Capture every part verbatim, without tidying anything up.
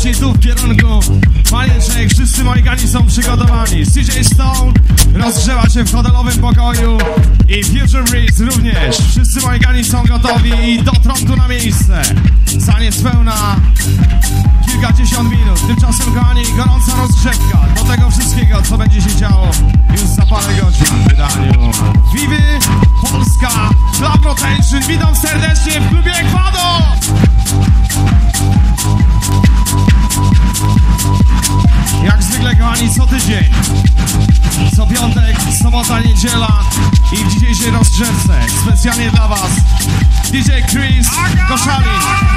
właśnie tu w kierunku Manieczek. Wszyscy Mohikani są przygotowani. C J Stone rozgrzewa się w hotelowym pokoju i Future Breeze również. Wszyscy Mohikani są gotowi i dotrą tu na miejsce za niespełna kilkadziesiąt minut. Tymczasem, kochani, gorąca rozgrzewka do tego wszystkiego, co będzie się działo już za parę godzin w wydaniu Vivy Polska Club Rotation. Witam serdecznie w klubie Ecuador! Jak zwykle, kochani, co tydzień, co piątek, sobota, niedziela i w dzisiejszej rozgrzewce specjalnie dla was D J Chris Koszalin.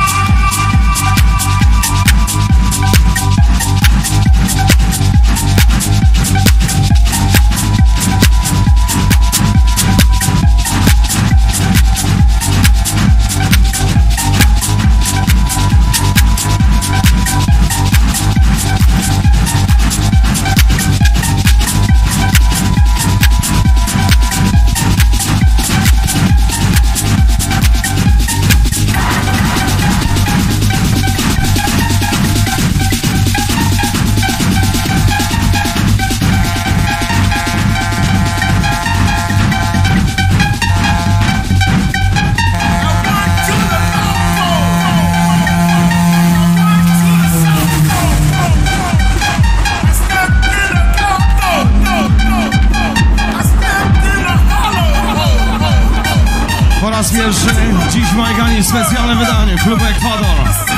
Pierwszy dziś Mohikani specjalne wydanie klubu Ecuador.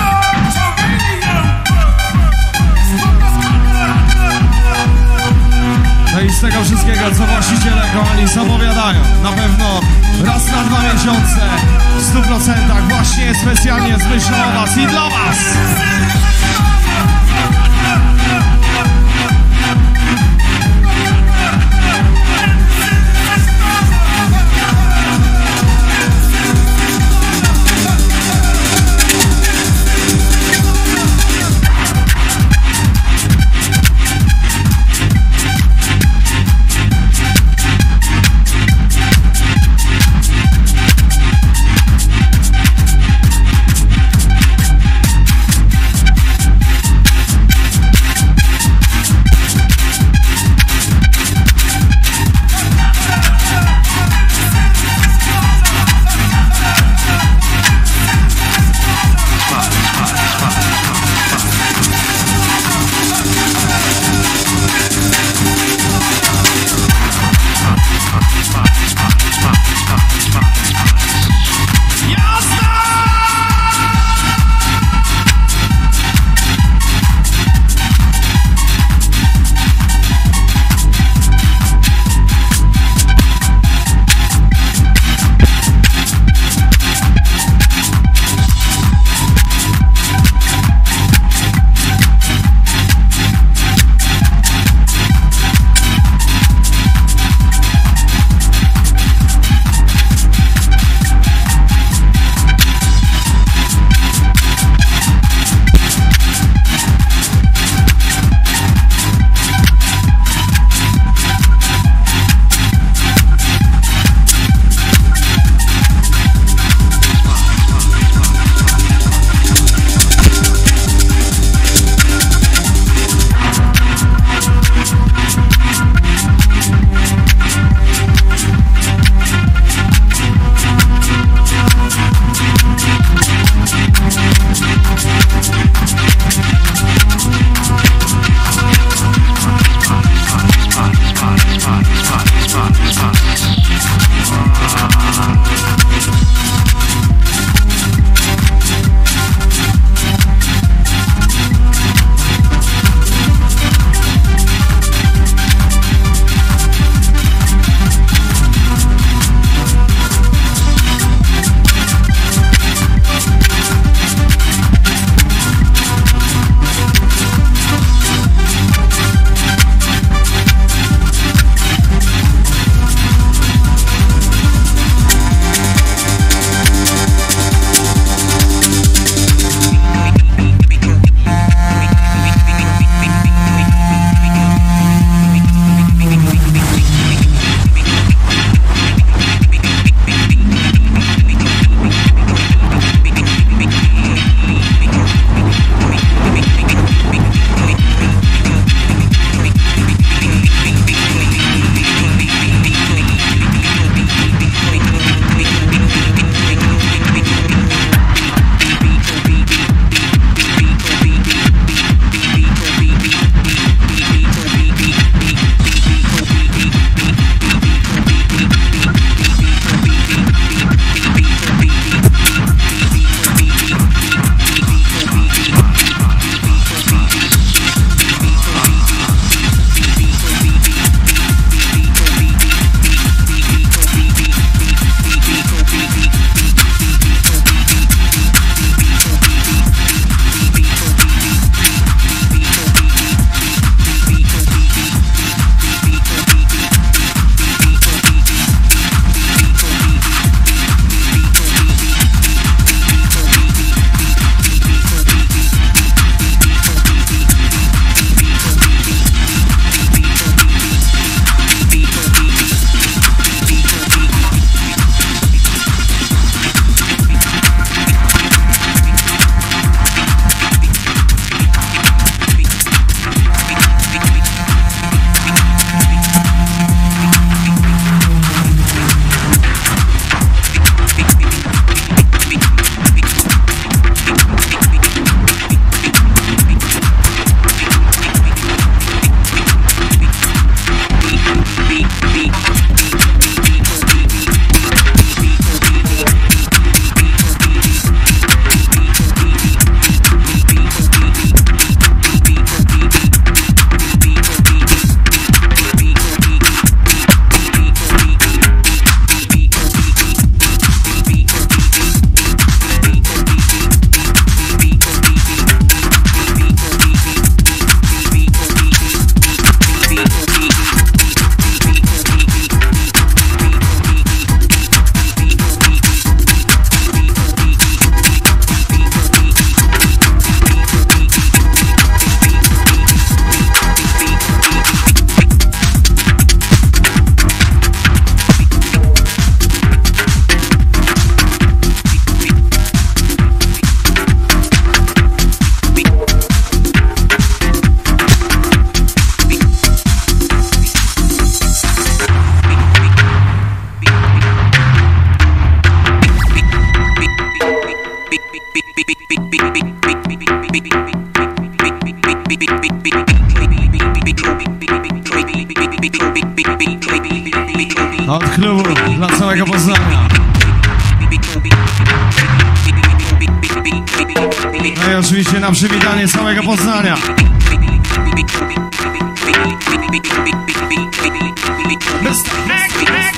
No i z tego wszystkiego, co właściciele, kochani, zapowiadają, na pewno raz na dwa miesiące w stu procentach właśnie specjalnie z myślą o was i dla was. Od klubu dla całego Poznania. No i oczywiście na przywitanie całego Poznania. mister X X